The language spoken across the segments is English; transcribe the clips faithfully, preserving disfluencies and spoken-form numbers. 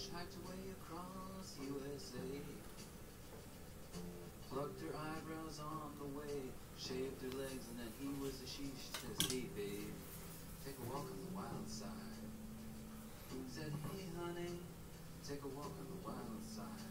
hiked away across U S A. Plucked her eyebrows on the way, shaved her legs, and then he was a she. She says, hey babe, take a walk on the wild side. He said, hey honey, take a walk on the wild side.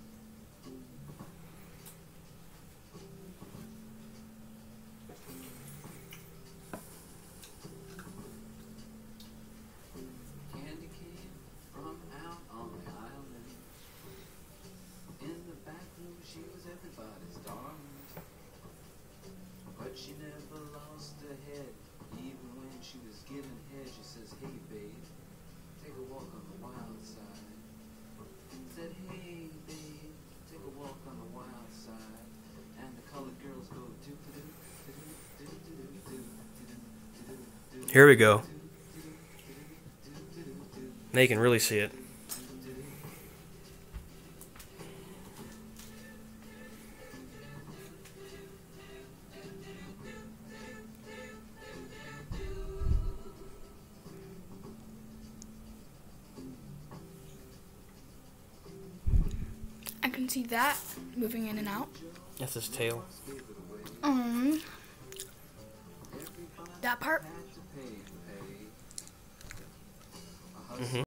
Candy came from out on the island. In the back room she was everybody's darling. But she never lost her head. Even when she was giving head, she says, hey babe, take a walk on the wild side. Said, hey babe, take a walk on the wild side. And the colored girls go do do do do do do do do. Here we go. Now you can really see it. I can see that moving in and out. That's his tail. Um, that part. Mm-hmm.